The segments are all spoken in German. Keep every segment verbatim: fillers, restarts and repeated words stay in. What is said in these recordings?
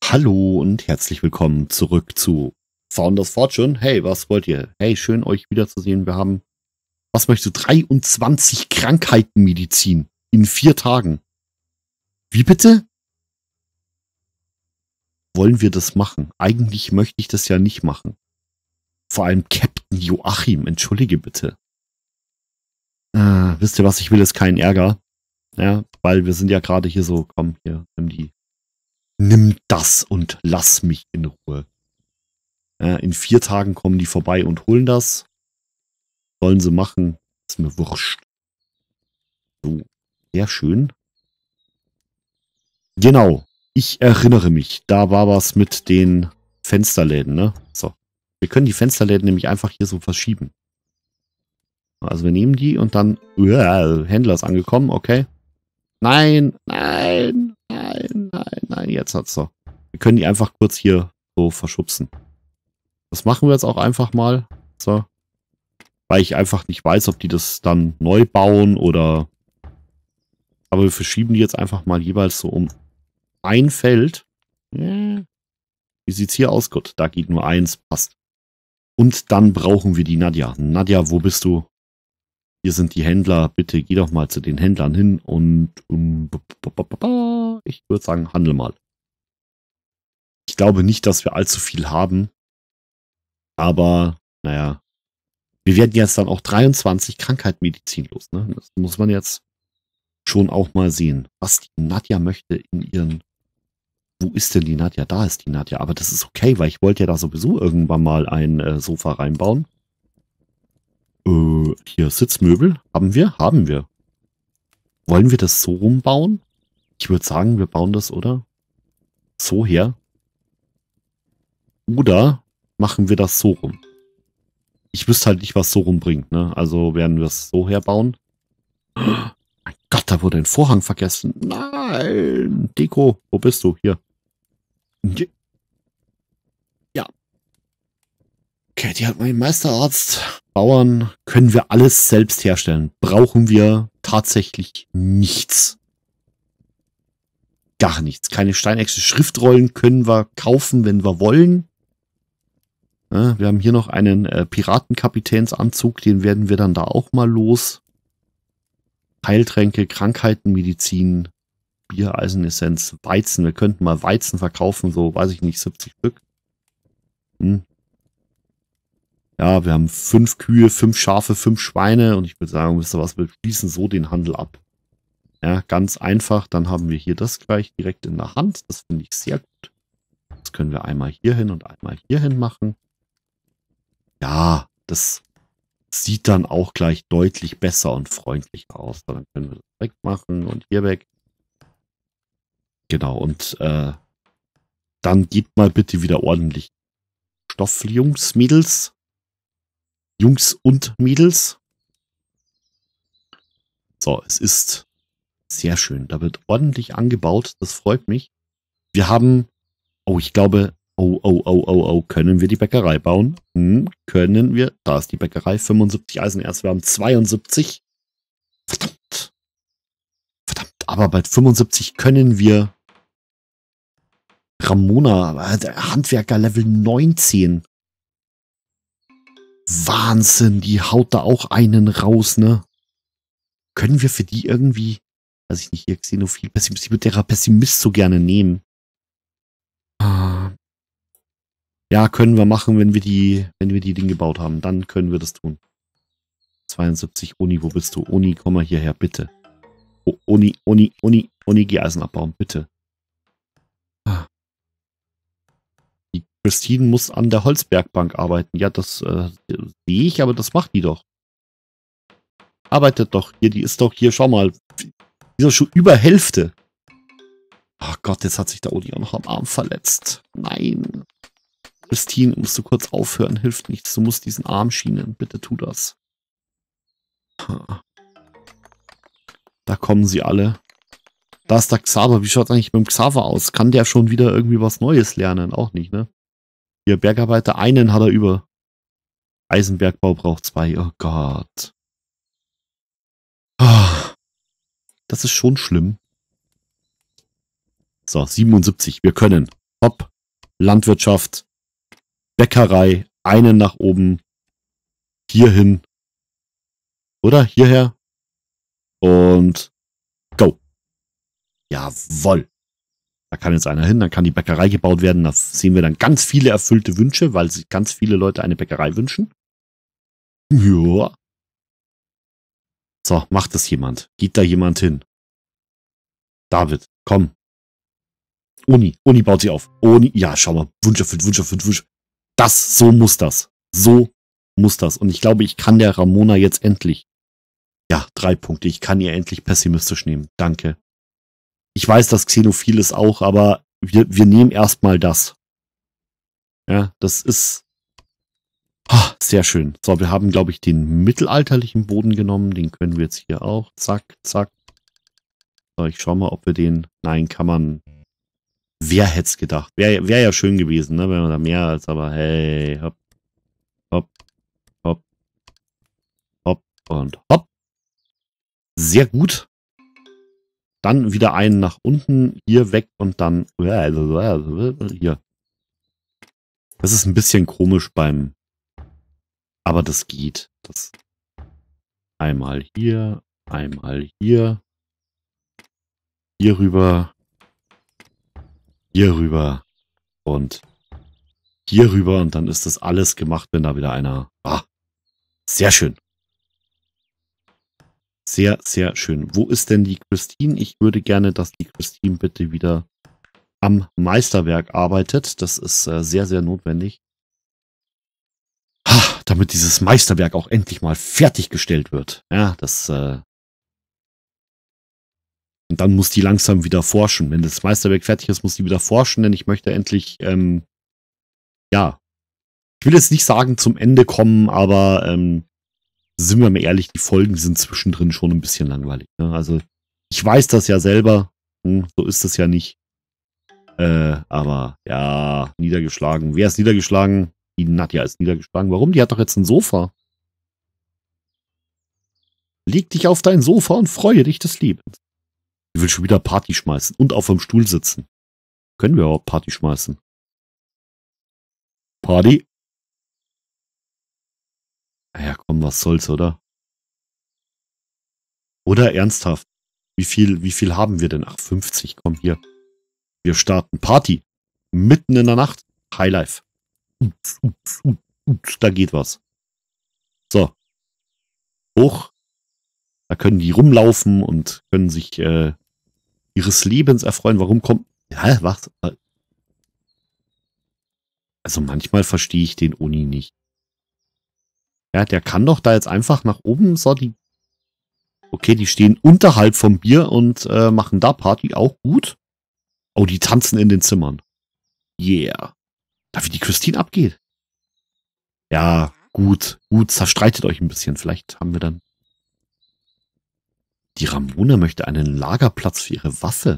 Hallo und herzlich willkommen zurück zu Founders Fortune. Hey, was wollt ihr? Hey, schön euch wiederzusehen. Wir haben, was möchtest du, dreiundzwanzig Krankheitenmedizin in vier Tagen. Wie bitte? Wollen wir das machen? Eigentlich möchte ich das ja nicht machen. Vor allem Captain Joachim, entschuldige bitte. Äh, wisst ihr was, ich will jetzt keinen Ärger. Ja, weil wir sind ja gerade hier so, komm, hier, nimm die. Nimm das und lass mich in Ruhe. Äh, in vier Tagen kommen die vorbei und holen das. Sollen sie machen. Ist mir wurscht. So, sehr schön. Genau. Ich erinnere mich. Da war was mit den Fensterläden, ne? So. Wir können die Fensterläden nämlich einfach hier so verschieben. Also wir nehmen die und dann... Uh, Händler ist angekommen, okay. Nein, nein, nein, nein, nein. Jetzt hat's so. Wir können die einfach kurz hier so verschubsen. Das machen wir jetzt auch einfach mal. So. Weil ich einfach nicht weiß, ob die das dann neu bauen oder... Aber wir verschieben die jetzt einfach mal jeweils so um ein Feld. Wie sieht's hier aus? Gut, da geht nur eins. Passt. Und dann brauchen wir die Nadja. Nadja, wo bist du? Hier sind die Händler. Bitte geh doch mal zu den Händlern hin und... Um, ich würde sagen, handel mal. Ich glaube nicht, dass wir allzu viel haben. Aber, naja. Wir werden jetzt dann auch dreiundzwanzig Krankheitenmedizin los. Ne? Das muss man jetzt schon auch mal sehen. Was die Nadja möchte in ihren... Wo ist denn die Nadja? Da ist die Nadja. Aber das ist okay, weil ich wollte ja da sowieso irgendwann mal ein äh, Sofa reinbauen. Äh, hier Sitzmöbel. Haben wir? Haben wir. Wollen wir das so rumbauen? Ich würde sagen, wir bauen das, oder? So her. Oder machen wir das so rum? Ich wüsste halt nicht, was so rum bringt, ne? Also werden wir es so herbauen. Mein Gott, da wurde ein Vorhang vergessen. Nein. Deko, wo bist du? Hier. Ja. Okay, die hat mein Meisterarzt. Bauern können wir alles selbst herstellen. Brauchen wir tatsächlich nichts. Gar nichts. Keine Steinechse. Schriftrollen können wir kaufen, wenn wir wollen. Ja, wir haben hier noch einen äh, Piratenkapitänsanzug. Den werden wir dann da auch mal los. Heiltränke, Krankheitenmedizin, Bier, Eisenessenz, Weizen. Wir könnten mal Weizen verkaufen, so, weiß ich nicht, siebzig Stück. Hm. Ja, wir haben fünf Kühe, fünf Schafe, fünf Schweine und ich würde sagen, wisst ihr was, wir schließen so den Handel ab. Ja, ganz einfach. Dann haben wir hier das gleich direkt in der Hand. Das finde ich sehr gut. Das können wir einmal hier hin und einmal hier hin machen. Ja, das sieht dann auch gleich deutlich besser und freundlicher aus. Dann können wir das wegmachen und hier weg. Genau, und äh, dann gebt mal bitte wieder ordentlich Stoff, Jungs, Mädels. Jungs und Mädels. So, es ist sehr schön. Da wird ordentlich angebaut. Das freut mich. Wir haben, oh, ich glaube, oh, oh, oh, oh, oh, können wir die Bäckerei bauen? Hm, können wir. Da ist die Bäckerei. fünfundsiebzig Eisenerz. Wir haben zweiundsiebzig. Verdammt. Verdammt. Aber bei fünfundsiebzig können wir Ramona, Handwerker Level neunzehn. Wahnsinn, die haut da auch einen raus, ne? Können wir für die irgendwie, weiß ich nicht, hier Xenophil, Pessimist, ich würde der Pessimist so gerne nehmen. Ja, können wir machen, wenn wir die, wenn wir die Dinge gebaut haben. Dann können wir das tun. zweiundsiebzig, Oni, wo bist du? Oni, komm mal hierher, bitte. Oh, Oni, Oni, Oni, Oni, geh Eisen abbauen, bitte. Die Christine muss an der Holzbergbank arbeiten. Ja, das äh, sehe ich, aber das macht die doch. Arbeitet doch hier, die ist doch hier, schau mal. Die ist doch schon über Hälfte. Ach Gott, jetzt hat sich der Oni auch noch am Arm verletzt. Nein. Christine, musst du kurz aufhören, hilft nichts. Du musst diesen Arm schienen. Bitte tu das. Da kommen sie alle. Da ist der Xaver. Wie schaut es eigentlich mit dem Xaver aus? Kann der schon wieder irgendwie was Neues lernen? Auch nicht, ne? Hier, Bergarbeiter, einen hat er über. Eisenbergbau braucht zwei. Oh Gott. Das ist schon schlimm. So, siebenundsiebzig. Wir können. Hopp. Landwirtschaft. Bäckerei. Einen nach oben. Hierhin. Oder? Hierher. Und go. Jawoll. Da kann jetzt einer hin, dann kann die Bäckerei gebaut werden. Da sehen wir dann ganz viele erfüllte Wünsche, weil sich ganz viele Leute eine Bäckerei wünschen. Ja. So, macht das jemand. Geht da jemand hin? David, komm. Uni, Uni baut sie auf. Uni, ja, schau mal. Wunsch erfüllt, Wunsch erfüllt, Wunsch. Das, so muss das. So muss das. Und ich glaube, ich kann der Ramona jetzt endlich. Ja, drei Punkte. Ich kann ihr endlich pessimistisch nehmen. Danke. Ich weiß, dass Xenophil ist auch, aber wir, wir nehmen erstmal das. Ja, das ist oh, sehr schön. So, wir haben, glaube ich, den mittelalterlichen Boden genommen. Den können wir jetzt hier auch. Zack, zack. So, ich schau mal, ob wir den... Nein, kann man... Wer hätte es gedacht? Wäre wär ja schön gewesen, ne? Wenn man da mehr als, aber hey, hopp, hopp, hopp, hopp und hopp. Sehr gut. Dann wieder einen nach unten, hier weg und dann hier. Das ist ein bisschen komisch beim, aber das geht. Das einmal hier, einmal hier, hier rüber, hier rüber und hier rüber und dann ist das alles gemacht, wenn da wieder einer... Ah, sehr schön. Sehr, sehr schön. Wo ist denn die Christine? Ich würde gerne, dass die Christine bitte wieder am Meisterwerk arbeitet. Das ist äh, sehr, sehr notwendig. Ha, damit dieses Meisterwerk auch endlich mal fertiggestellt wird. Ja, das... Äh und dann muss die langsam wieder forschen. Wenn das Meisterwerk fertig ist, muss die wieder forschen, denn ich möchte endlich... Ähm, ja, ich will jetzt nicht sagen zum Ende kommen, aber... Ähm, sind wir mal ehrlich, die Folgen sind zwischendrin schon ein bisschen langweilig. Ne? Also, ich weiß das ja selber. Hm, so ist es ja nicht. Äh, aber, ja, niedergeschlagen. Wer ist niedergeschlagen? Die Nadja ist niedergeschlagen. Warum? Die hat doch jetzt ein Sofa. Leg dich auf dein Sofa und freue dich des Lebens. Die will schon wieder Party schmeißen und auf dem Stuhl sitzen. Können wir auch Party schmeißen? Party? Ja, komm, was soll's, oder? Oder ernsthaft? Wie viel, wie viel haben wir denn? Ach, fünfzig, komm hier. Wir starten Party. Mitten in der Nacht. Highlife. Ups, ups, ups, ups, da geht was. So. Hoch. Da können die rumlaufen und können sich äh, ihres Lebens erfreuen. Warum kommt... Hä, was? Also manchmal verstehe ich den Uni nicht. Ja, der kann doch da jetzt einfach nach oben so die... Okay, die stehen unterhalb vom Bier und äh, machen da Party. Auch gut. Oh, die tanzen in den Zimmern. Yeah. Da wie die Christine abgeht. Ja, gut. Gut, zerstreitet euch ein bisschen. Vielleicht haben wir dann... Die Ramona möchte einen Lagerplatz für ihre Waffe.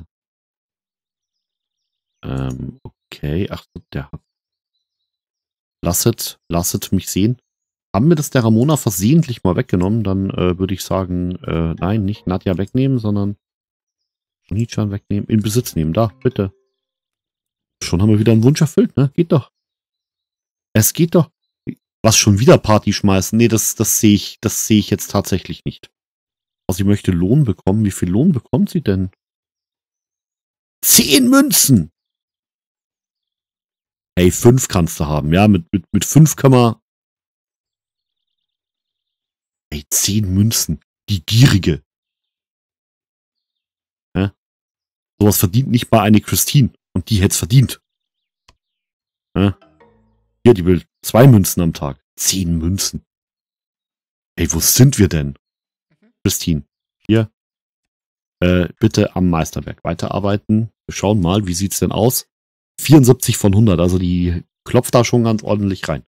Ähm, okay. Ach, der hat... Lasset, lasset mich sehen. Haben wir das der Ramona versehentlich mal weggenommen, dann äh, würde ich sagen, äh, nein, nicht Nadja wegnehmen, sondern Nichan wegnehmen, in Besitz nehmen. Da, bitte. Schon haben wir wieder einen Wunsch erfüllt, ne? Geht doch. Es geht doch. Was, schon wieder Party schmeißen? Nee, das, das sehe ich, das sehe ich jetzt tatsächlich nicht. Also sie möchte Lohn bekommen. Wie viel Lohn bekommt sie denn? Zehn Münzen! Ey, fünf kannst du haben, ja? Mit, mit, mit fünf können wir... Ey, zehn Münzen. Die Gierige. Ja? Sowas verdient nicht mal eine Christine. Und die hätte es verdient. Ja? Hier, die will zwei Münzen am Tag. Zehn Münzen. Ey, wo sind wir denn? Christine, hier. Äh, bitte am Meisterwerk weiterarbeiten. Wir schauen mal, wie sieht's denn aus? vierundsiebzig von hundert, also die klopft da schon ganz ordentlich rein.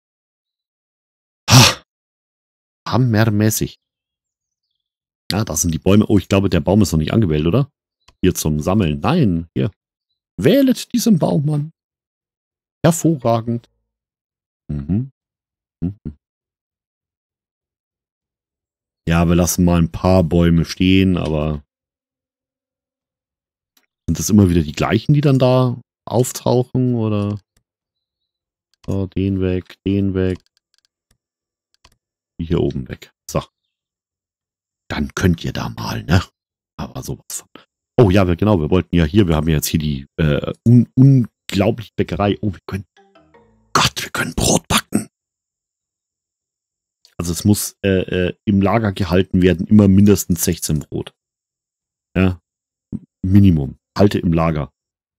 Ha! Hammermäßig. Ja, das sind die Bäume. Oh, ich glaube, der Baum ist noch nicht angewählt, oder? Hier zum Sammeln. Nein, hier. Wählet diesen Baum an. Hervorragend. Mhm. Mhm. Ja, wir lassen mal ein paar Bäume stehen, aber sind das immer wieder die gleichen, die dann da auftauchen oder so, den weg, den weg. Die hier oben weg. So. Dann könnt ihr da mal, ne? Aber sowas von. Oh ja, wir, genau, wir wollten ja hier, wir haben ja jetzt hier die äh, un unglaubliche Bäckerei. Oh, wir können, Gott, wir können Brot backen. Also es muss äh, äh, im Lager gehalten werden, immer mindestens sechzehn Brot. Ja, Minimum. Halte im Lager.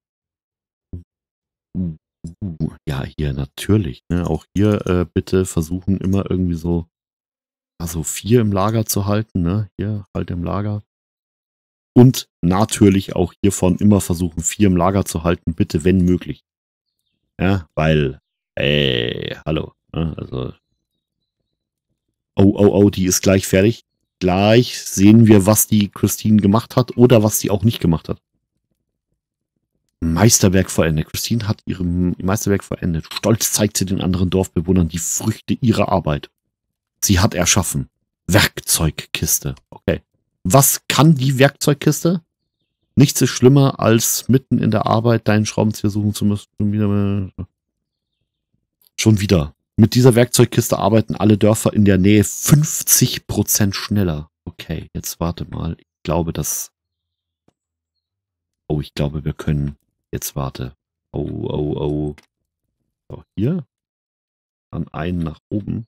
Uh, uh, ja, hier natürlich. Ne? Auch hier äh, bitte versuchen immer irgendwie so, also vier im Lager zu halten. Ne? Hier, halt im Lager. Und natürlich auch hiervon immer versuchen, vier im Lager zu halten, bitte, wenn möglich. Ja, weil, ey, hallo. Ne? Also, oh, oh, oh, die ist gleich fertig. Gleich sehen wir, was die Christine gemacht hat oder was sie auch nicht gemacht hat. Meisterwerk vollendet. Christine hat ihrem Meisterwerk vollendet. Stolz zeigt sie den anderen Dorfbewohnern die Früchte ihrer Arbeit. Sie hat erschaffen. Werkzeugkiste. Okay. Was kann die Werkzeugkiste? Nichts ist schlimmer, als mitten in der Arbeit deinen Schraubenzieher suchen zu müssen. Schon wieder. Schon wieder. Mit dieser Werkzeugkiste arbeiten alle Dörfer in der Nähe fünfzig Prozent schneller. Okay, jetzt warte mal. Ich glaube, das... Oh, ich glaube, wir können... Jetzt warte. Oh, oh, oh. So, hier. Dann einen nach oben.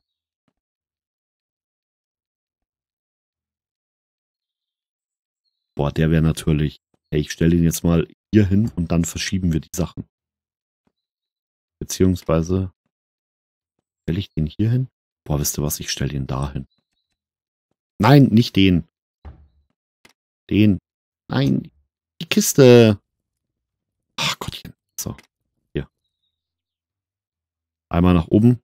Boah, der wäre natürlich... Hey, ich stelle ihn jetzt mal hier hin und dann verschieben wir die Sachen. Beziehungsweise... Stelle ich den hier hin? Boah, wisst ihr was? Ich stelle den da hin. Nein, nicht den. Den. Nein, die Kiste. Ach Gottchen. So, hier. Einmal nach oben.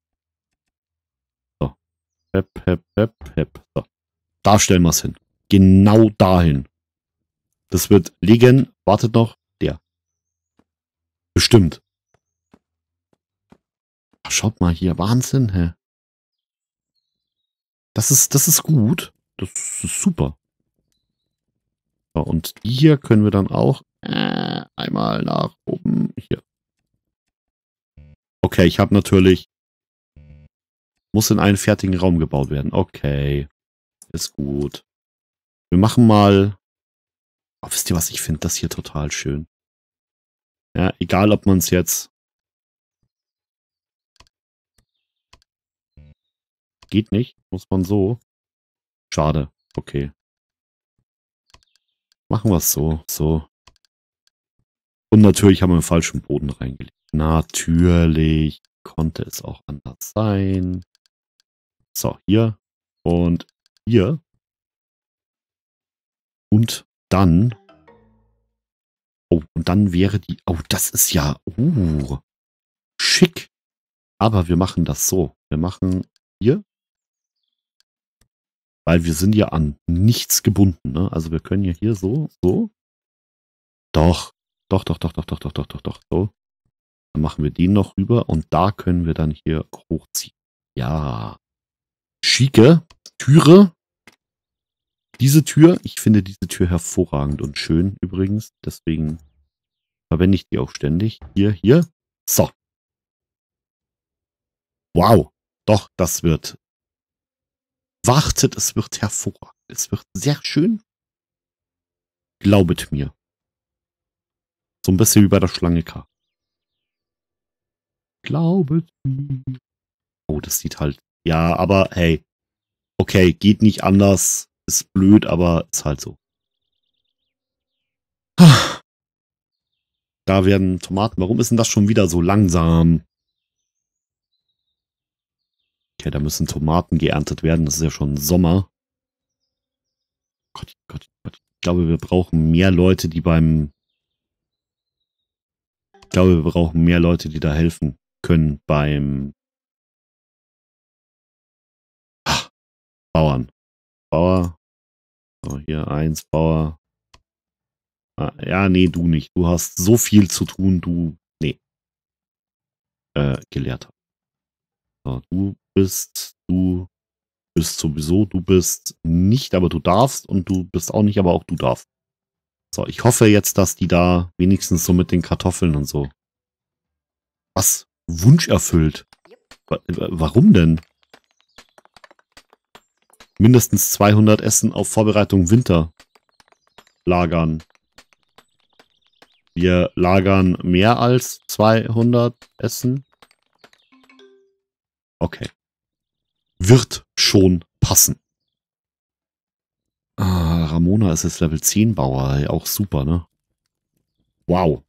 So. Hep, hep, hep, hep. So. Da stellen wir es hin. Genau dahin. Das wird liegen. Wartet noch. Der. Bestimmt. Ach, schaut mal hier. Wahnsinn, hä? Das ist, das ist gut. Das ist super. So, und die hier können wir dann auch äh, einmal nach oben. Hier. Okay, ich habe natürlich... Muss in einen fertigen Raum gebaut werden. Okay. Ist gut. Wir machen mal... Oh, wisst ihr was? Ich finde das hier total schön. Ja, egal ob man es jetzt... Geht nicht. Muss man so. Schade. Okay. Machen wir es so. So. Und natürlich haben wir einen falschen Boden reingelegt. Natürlich konnte es auch anders sein. So, hier. Und hier. Und dann... Oh, und dann wäre die... Oh, das ist ja... Uh, schick. Aber wir machen das so. Wir machen hier. Weil wir sind ja an nichts gebunden. Ne? Also wir können ja hier so, so. Doch. Doch, doch, doch, doch, doch, doch, doch, doch, doch. So. Dann machen wir den noch rüber und da können wir dann hier hochziehen. Ja. Schicke Türe. Diese Tür, ich finde diese Tür hervorragend und schön übrigens. Deswegen verwende ich die auch ständig. Hier, hier. So. Wow. Doch, das wird... Wartet, es wird hervorragend. Es wird sehr schön. Glaubet mir. So ein bisschen wie bei der Schlange K. Glaubet mir. Oh, das sieht halt... Ja, aber hey. Okay, geht nicht anders. Ist blöd, aber ist halt so. Da werden Tomaten... Warum ist denn das schon wieder so langsam? Okay, da müssen Tomaten geerntet werden. Das ist ja schon Sommer. Gott, Gott, Gott. Ich glaube, wir brauchen mehr Leute, die beim... Ich glaube, wir brauchen mehr Leute, die da helfen können beim... Ach, Bauern. Bauer. So, hier eins, Bauer. Ah, ja, nee, du nicht. Du hast so viel zu tun, du... Nee. Äh, Gelehrter. So, du bist... Du bist sowieso... Du bist nicht, aber du darfst. Und du bist auch nicht, aber auch du darfst. So, ich hoffe jetzt, dass die da wenigstens so mit den Kartoffeln und so. Was? Wunsch erfüllt? Warum denn? Mindestens zweihundert Essen auf Vorbereitung Winter lagern. Wir lagern mehr als zweihundert Essen. Okay. Wird schon passen. Ah, Ramona ist jetzt Level zehn Bauer. Auch super, ne? Wow.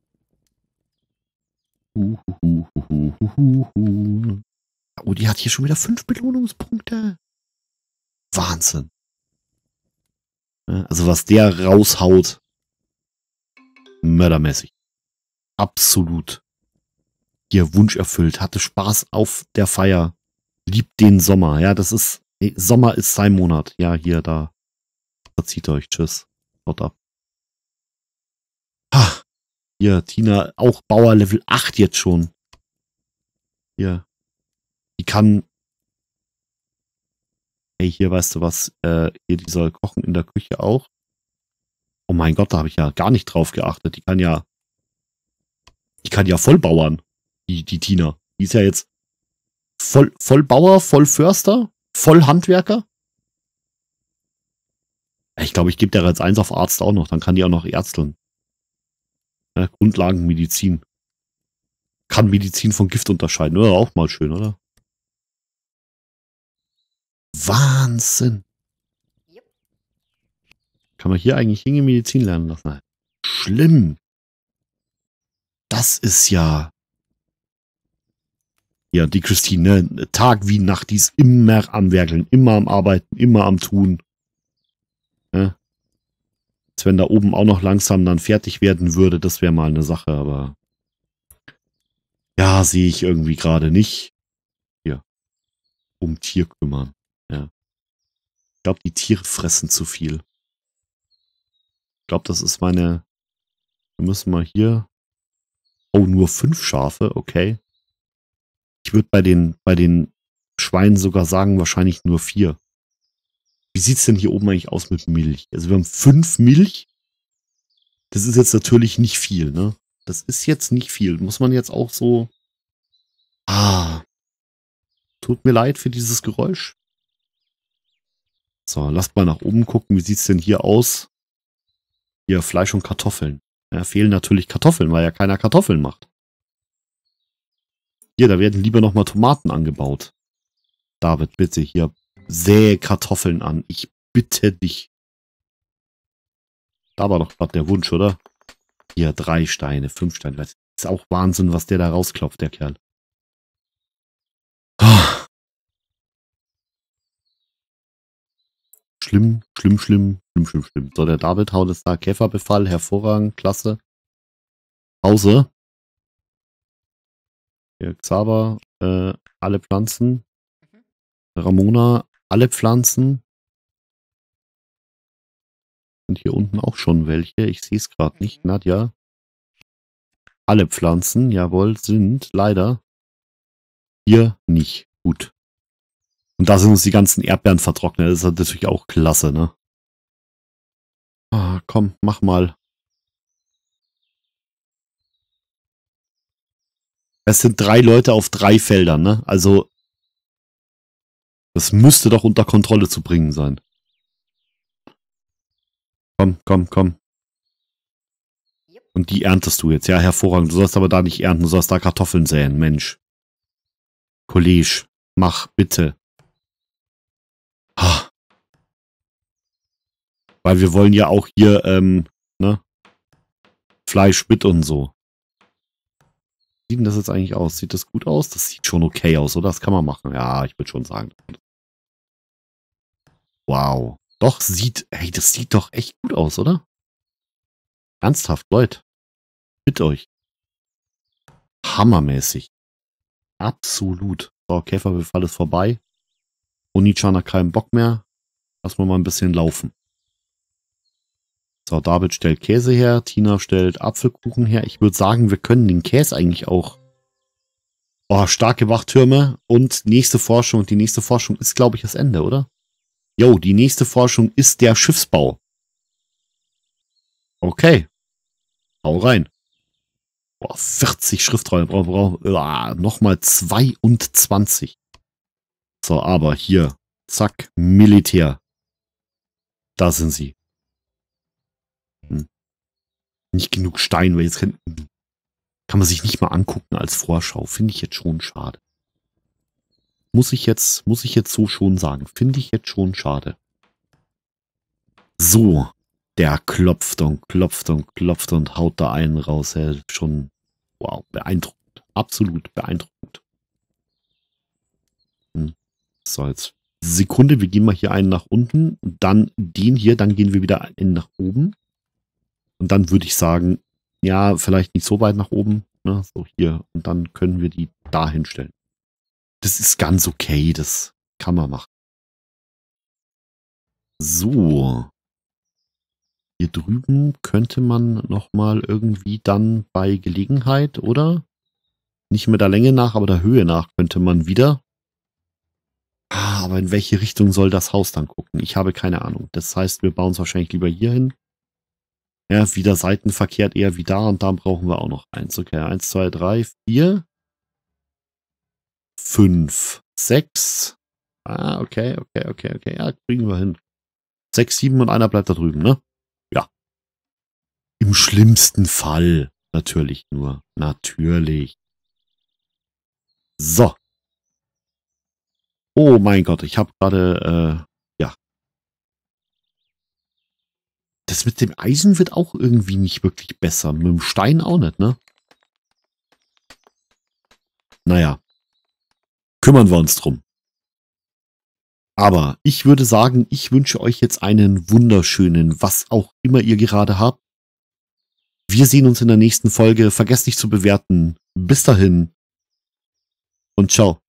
Uhuhuhuhuhuhu. Oh, die hat hier schon wieder fünf Belohnungspunkte. Wahnsinn. Also was der raushaut, mördermäßig. Absolut. Hier Wunsch erfüllt, hatte Spaß auf der Feier, liebt den Sommer. Ja, das ist, Sommer ist sein Monat. Ja, hier, da. Verzieht euch. Tschüss. Haut ab. Ha. Hier, Tina, auch Bauer Level acht jetzt schon. Hier. Die kann... Hey, hier, weißt du was? Äh, hier, die soll kochen in der Küche auch. Oh mein Gott, da habe ich ja gar nicht drauf geachtet. Die kann ja... Die kann ja voll bauern. Die, die Tina. Die ist ja jetzt voll, voll Bauer, voll Förster, voll Handwerker. Ich glaube, ich gebe der jetzt eins auf Arzt auch noch. Dann kann die auch noch ärzteln. Ja, Grundlagenmedizin. Kann Medizin von Gift unterscheiden. Oder auch mal schön, oder? Wahnsinn. Kann man hier eigentlich Hinge Medizin lernen lassen? Schlimm. Das ist ja... Ja, die Christine, ne? Tag wie Nacht, die ist immer am Werkeln, immer am Arbeiten, immer am Tun. Ja. Als wenn da oben auch noch langsam dann fertig werden würde, das wäre mal eine Sache, aber... Ja, sehe ich irgendwie gerade nicht. Hier. Um Tier kümmern. Ja. Ich glaube, die Tiere fressen zu viel. Ich glaube, das ist meine... Wir müssen mal hier... Oh, nur fünf Schafe, okay. Ich würde bei den, bei den Schweinen sogar sagen, wahrscheinlich nur vier. Wie sieht es denn hier oben eigentlich aus mit Milch? Also wir haben fünf Milch. Das ist jetzt natürlich nicht viel, ne? Das ist jetzt nicht viel. Muss man jetzt auch so... Ah. Tut mir leid für dieses Geräusch. So, lasst mal nach oben gucken. Wie sieht es denn hier aus? Hier, Fleisch und Kartoffeln. Ja, fehlen natürlich Kartoffeln, weil ja keiner Kartoffeln macht. Hier, da werden lieber nochmal Tomaten angebaut. David, bitte, hier, sähe Kartoffeln an. Ich bitte dich. Da war doch gerade der Wunsch, oder? Hier, drei Steine, fünf Steine. Das ist auch Wahnsinn, was der da rausklopft, der Kerl. Oh. Schlimm, schlimm, schlimm, schlimm, schlimm, schlimm. So, der David haut es da. Käferbefall, hervorragend, klasse. Pause. Hier, Xaver, äh, alle Pflanzen. Ramona, alle Pflanzen. Und hier unten auch schon welche. Ich sehe es gerade nicht. Nadja. Alle Pflanzen, jawohl, sind leider hier nicht. Gut. Und da sind uns die ganzen Erdbeeren vertrocknet. Das ist natürlich auch klasse, ne? Ah, komm, mach mal. Es sind drei Leute auf drei Feldern, ne? Also, das müsste doch unter Kontrolle zu bringen sein. Komm, komm, komm. Und die erntest du jetzt. Ja, hervorragend. Du sollst aber da nicht ernten. Du sollst da Kartoffeln säen, Mensch. Kollege, mach bitte. Ah. Weil wir wollen ja auch hier, ähm, ne? Fleisch mit und so. Wie sieht denn das jetzt eigentlich aus? Sieht das gut aus? Das sieht schon okay aus, oder? Das kann man machen. Ja, ich würde schon sagen. Wow. Doch, sieht, hey, das sieht doch echt gut aus, oder? Ernsthaft, Leute. Bitte euch. Hammermäßig. Absolut. So, Käferbefall ist vorbei. Onichan hat keinen Bock mehr. Lass mal mal ein bisschen laufen. So, David stellt Käse her. Tina stellt Apfelkuchen her. Ich würde sagen, wir können den Käse eigentlich auch... Oh, starke Wachtürme. Und nächste Forschung. Und die nächste Forschung ist, glaube ich, das Ende, oder? Jo, die nächste Forschung ist der Schiffsbau. Okay. Hau rein. Boah, vierzig Schriftrollen. Brauch, brauch, uh, nochmal zweiundzwanzig. So, aber hier. Zack. Militär. Da sind sie. Hm. Nicht genug Stein, weil jetzt kann, kann man sich nicht mal angucken als Vorschau. Finde ich jetzt schon schade. Muss ich jetzt, muss ich jetzt so schon sagen. Finde ich jetzt schon schade. So. Der klopft und klopft und klopft und haut da einen raus. Ja, schon, wow, beeindruckend. Absolut beeindruckend. Hm. So, jetzt Sekunde, wir gehen mal hier einen nach unten, dann den hier, dann gehen wir wieder einen nach oben. Und dann würde ich sagen, ja, vielleicht nicht so weit nach oben, ne, so hier. Und dann können wir die da hinstellen. Das ist ganz okay, das kann man machen. So. Hier drüben könnte man nochmal irgendwie dann bei Gelegenheit, oder? Nicht mehr der Länge nach, aber der Höhe nach könnte man wieder. Ah, aber in welche Richtung soll das Haus dann gucken? Ich habe keine Ahnung. Das heißt, wir bauen es wahrscheinlich lieber hier hin. Ja, wieder seitenverkehrt eher wie da und da brauchen wir auch noch eins. Okay, eins, zwei, drei, vier, fünf, sechs. Ah, okay, okay, okay, okay. Ja, kriegen wir hin. Sechs, sieben und einer bleibt da drüben, ne? Ja. Im schlimmsten Fall. Natürlich nur. Natürlich. So. Oh mein Gott, ich habe gerade, äh, ja. Das mit dem Eisen wird auch irgendwie nicht wirklich besser. Mit dem Stein auch nicht, ne? Naja. Kümmern wir uns drum. Aber ich würde sagen, ich wünsche euch jetzt einen wunderschönen, was auch immer ihr gerade habt. Wir sehen uns in der nächsten Folge. Vergesst nicht zu bewerten. Bis dahin und ciao.